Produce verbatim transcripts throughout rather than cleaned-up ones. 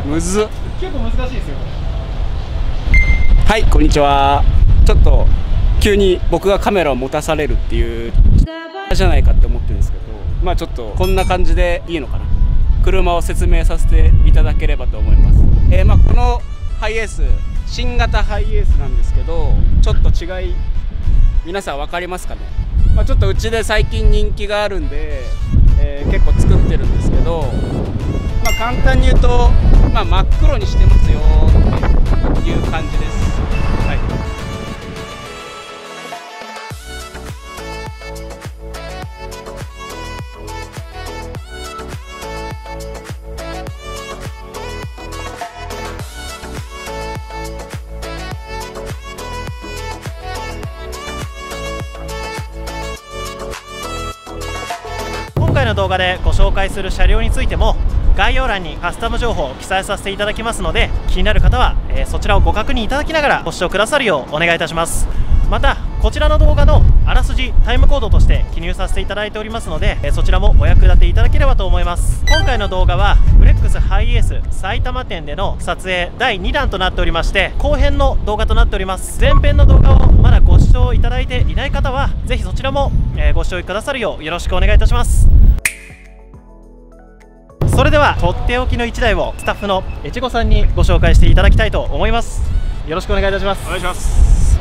むずっ。 結構難しいですよ。 はい、こんにちは。ちょっと急に僕がカメラを持たされるっていうじゃないかって思ってるんですけど、まあちょっとこんな感じでいいのかな。車を説明させていただければと思います。えー、まあこのハイエース、新型ハイエースなんですけど、ちょっと違い皆さん分かりますかね。まあ、ちょっとうちで最近人気があるんで、えー、結構作ってるんですけど、まあ、簡単に言うと、まあ、真っ黒にしてますよっていう感じです。はい。 今回の動画でご紹介する車両についても概要欄にカスタム情報を記載させていただきますので、気になる方は、えー、そちらをご確認いただきながらご視聴くださるようお願いいたします。またこちらの動画のあらすじタイムコードとして記入させていただいておりますので、えー、そちらもお役立ていただければと思います。今回の動画はフレックスハイエース埼玉店での撮影だいにだんとなっておりまして、後編の動画となっております。前編の動画をまだご視聴いただいていない方はぜひそちらも、えー、ご視聴くださるようよろしくお願いいたします。それではとっておきのいちだいをスタッフの越後さんにご紹介していただきたいと思います。よろしくお願いいたします。 お願いします。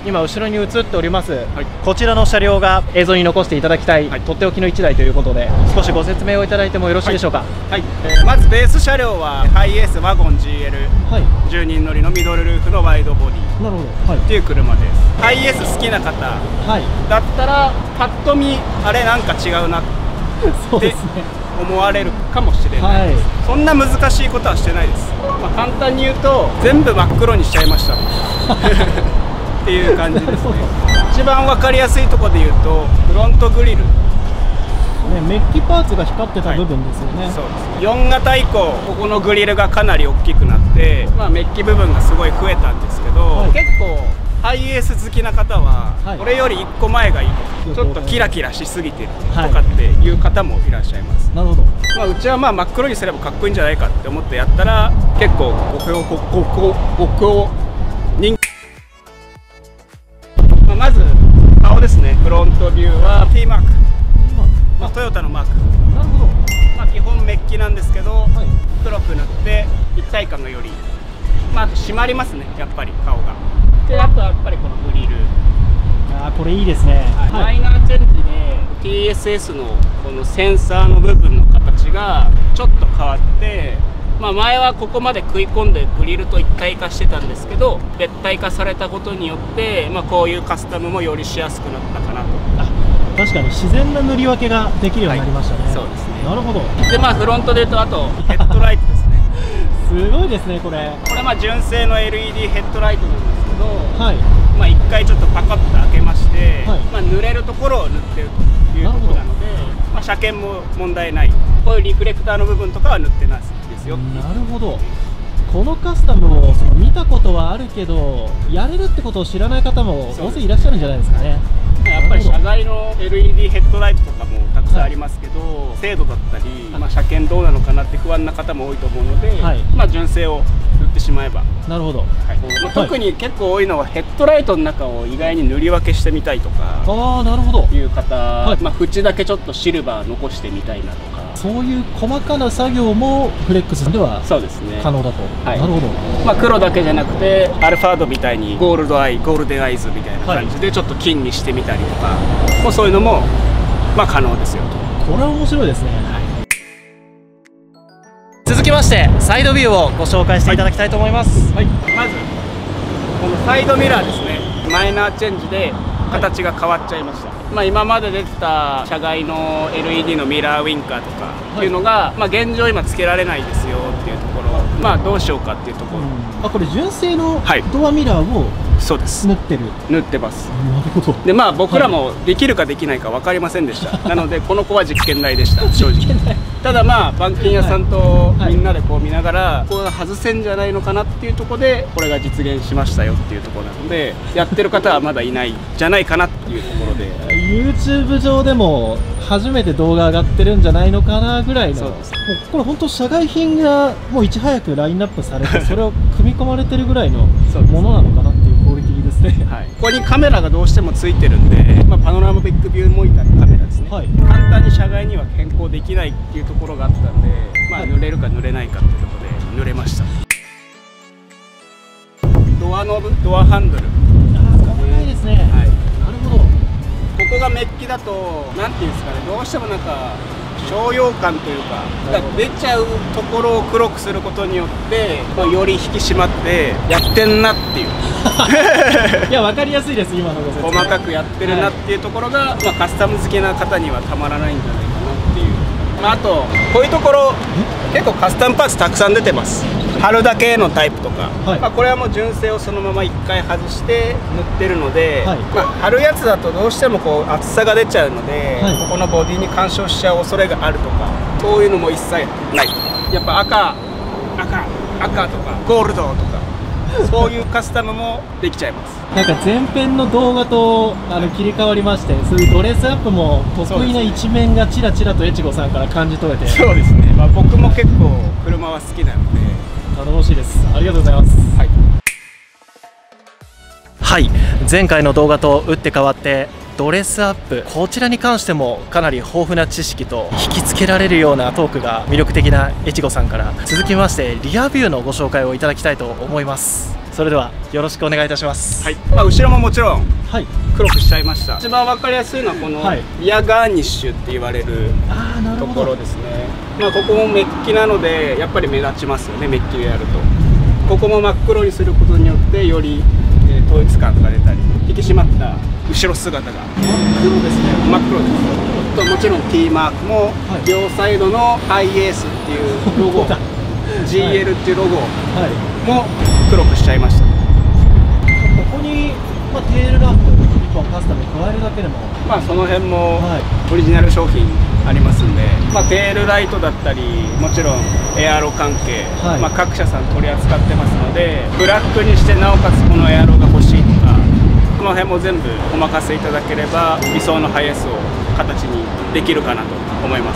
今後ろに映っております、はい、こちらの車両が映像に残していただきたい、はい、とっておきのいちだいということで、少しご説明をいただいてもよろしいでしょうか。 はい、はい、えー、まずベース車両はハイエースワゴン ジーエル、はい、じゅうにん乗りのミドルルーフのワイドボディ、なるほど、はい、っていう車です。ハイエース好きな方、はい、だったらパッと見あれなんか違うなって思われるかもしれないです、はい、そんな難しいことはしてないです。まあ、簡単に言うと全部真っ黒にしちゃいましたっていう感じですね。一番分かりやすいところで言うとフロントグリル、ね、 メッキパーツが光ってた部分ですよね。はい、そうです。よん型以降ここのグリルがかなり大きくなって、まあ、メッキ部分がすごい増えたんですけど、はい、結構ハイエース好きな方は、はい、これよりいっこまえがいいとか、ちょっとキラキラしすぎてるとかっていう方もいらっしゃいます。なるほど。まあ、うちはまあ真っ黒にすればかっこいいんじゃないかって思ってやったら、結構ご評ごごごご人気。まあ、まず顔ですね。フロントビューは T マーク、まあ、トヨタのマーク。なるほど。まあ、基本メッキなんですけど、はい、黒く塗って一体感がより、まあ、あと締まりますね、やっぱり顔が。で、あとはやっぱりこのグリル、 あー、これいいですね。 はい、マイナーチェンジで ティーエスエス のこのセンサーの部分の形がちょっと変わって、まあ、前はここまで食い込んでグリルと一体化してたんですけど、別体化されたことによって、まあ、こういうカスタムもよりしやすくなったかなと。あ、 確かに自然な塗り分けができるようになりましたね。はい、そうですね。なるほど。 で、まあフロントで言うと、あとヘッドライトですね。 すごいですね、これ。 これまあ純正の エルイーディー ヘッドライトなんですけど、はい、まあ一回ちょっとパカッと開けまして、はい、まあ塗れるところを塗ってるというところなので、まあ車検も問題ない。こういうリフレクターの部分とかは塗ってないですよ。 なるほど。このカスタムをその見たことはあるけど、やれるってことを知らない方も大勢いらっしゃるんじゃないですかね。 やっぱり車外の エルイーディー ヘッドライトとかもたくさんありますけど、はい、精度だったり、まあ、車検どうなのかなって不安な方も多いと思うので、はい、まあ純正を塗ってしまえば。なるほど。はい、まあ、特に結構多いのはヘッドライトの中を意外に塗り分けしてみたいとか、ああ、なるほど。いう方、はい、まあ縁だけちょっとシルバー残してみたいなとか、そういう細かな作業もフレックスではそうですね、可能だと。はい、なるほど。まあ黒だけじゃなくてアルファードみたいにゴールドアイゴールデンアイズみたいな感じでちょっと金にしてみたりとか、もうそういうのもまあ可能ですよと。これは面白いですね。はい、続きましてサイドビューをご紹介していただきたいと思います。はい、はい、まずこのサイドミラーですね。マイナーチェンジで形が変わっちゃいました。はい、まあ今まで出てた車外の エルイーディー のミラーウインカーとかっていうのが、はい、まあ現状今つけられないですよっていうところ、まあどうしようかっていうところ、うん、あ、これ純正のドアミラーを、はい、そうです、塗ってる塗ってます。なるほど。で、まあ僕らもできるかできないか分かりませんでした、はい、なのでこの子は実験台でした正直。ただまあ板金屋さんとみんなでこう見ながら、ここが外せんじゃないのかなっていうところでこれが実現しましたよっていうところなので、やってる方はまだいないじゃないかなっていうところで、 YouTube 上でも初めて動画上がってるんじゃないのかなぐらいの、もうこれ本当社外品がもういち早くラインナップされてそれを組み込まれてるぐらいのものなのかなっていうクオリティですね。 はい、ここにカメラがどうしてもついてるんで、まあ、パノラマビッグビューモニターのカメラですね、はい、簡単に車外には変更できないっていうところがあったんで、まあ、濡れるか濡れないかっていうところで濡れました。ドアノブ、ドアハンドル、 ああ、これないですね。はい、なるほど。 ここがメッキだと、なんていうんですかね、どうしてもなんか商用感というか、出ちゃうところを黒くすることによって、まあ、より引き締まってやってんなっていういや、分かりやすいです、今のご説明。 細かくやってるなっていうところが、はい、まあ、カスタム好きな方にはたまらないんじゃないかなっていう、まあ、あとこういうところ結構カスタムパーツたくさん出てます。貼るだけのタイプとか、はい、まあこれはもう純正をそのままいっかい外して塗ってるので、はい、まあ貼るやつだとどうしてもこう厚さが出ちゃうので、はい、ここのボディに干渉しちゃう恐れがあるとか、そういうのも一切ない。やっぱ赤赤赤とかゴールドとかそういうカスタムもできちゃいます。 なんか前編の動画とあの切り替わりまして、そういうドレスアップも得意な一面がちらちらと越後さんから感じ取れて、 そうですね、まあ、僕も結構車は好きなので頼もしいです。ありがとうございます。はい、はい、前回の動画と打って変わってドレスアップ、こちらに関してもかなり豊富な知識と引きつけられるようなトークが魅力的な越後さんから、続きましてリアビューのご紹介をいただきたいと思います。それではよろしくお願いいたします。 はい、まあ、後ろももちろん黒くしちゃいました。はい、一番分かりやすいのはこのリアガーニッシュって言われるところですね。まあここもメッキなのでやっぱり目立ちますよね、メッキでやると。ここも真っ黒にすることによってより、えー、統一感が出たり、引き締まった後ろ姿が真っ黒ですね。 真っ黒です。ともちろん T マークも両サイドのハイエースっていうロゴジーエル っていうロゴも黒くしちゃいました。ここに、まあ、テールランプいっぽんカスタム加えるだけでも、 まあその辺もオリジナル商品ありますんで、まあ、テールライトだったりもちろんエアロ関係、はい、まあ各社さん取り扱ってますので、ブラックにしてなおかつこのエアロが欲しいとか、この辺も全部お任せいただければ理想のハイエースを形にできるかなと思います。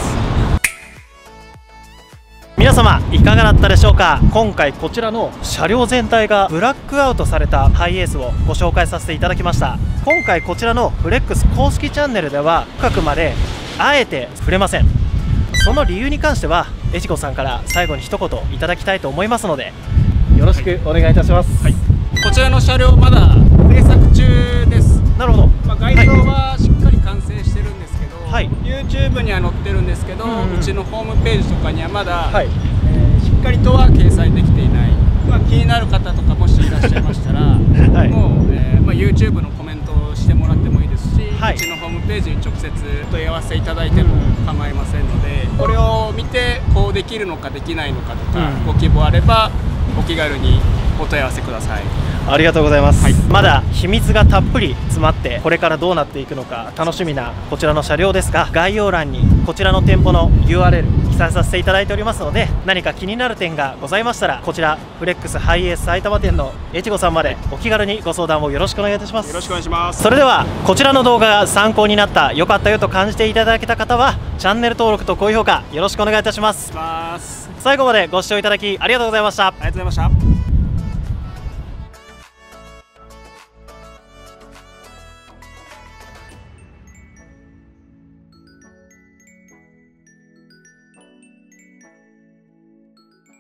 皆様いかがだったでしょうか。今回こちらの車両全体がブラックアウトされたハイエースをご紹介させていただきました。今回こちらのフレックス公式チャンネルでは深くまであえて触れません。その理由に関しては越後さんから最後に一言いただきたいと思いますので、よろしくお願いいたします。はい、 こちらの車両まだ制作中です。 なるほど。 まあ外装はしっかり完成してるんですけど、はい、YouTube には載ってるんですけど、うんうん、うちのホームページとかにはまだ、はい、えー、しっかりとは掲載できていない。まあ、気になる方とかもしいらっしゃいましたら、はい、もう、えーまあ、YouTube のコメントをしてもらってもいいですし、はい、うちのホームページに直接問い合わせいただいても構いませんので、これを見てこうできるのかできないのかとか、うん、ご希望あればお気軽にお問い合わせください。 ありがとうございます。はい、まだ秘密がたっぷり詰まってこれからどうなっていくのか楽しみなこちらの車両ですが、概要欄にこちらの店舗の ユーアールエル 記載させていただいておりますので、何か気になる点がございましたらこちらフレックスハイエース埼玉店の越後さんまでお気軽にご相談をよろしくお願いいたします。 よろしくお願いします。 それではこちらの動画が参考になった、良かったよと感じていただけた方はチャンネル登録と高評価よろしくお願いいたします。最後までご視聴いただきありがとうございました。ありがとうございました。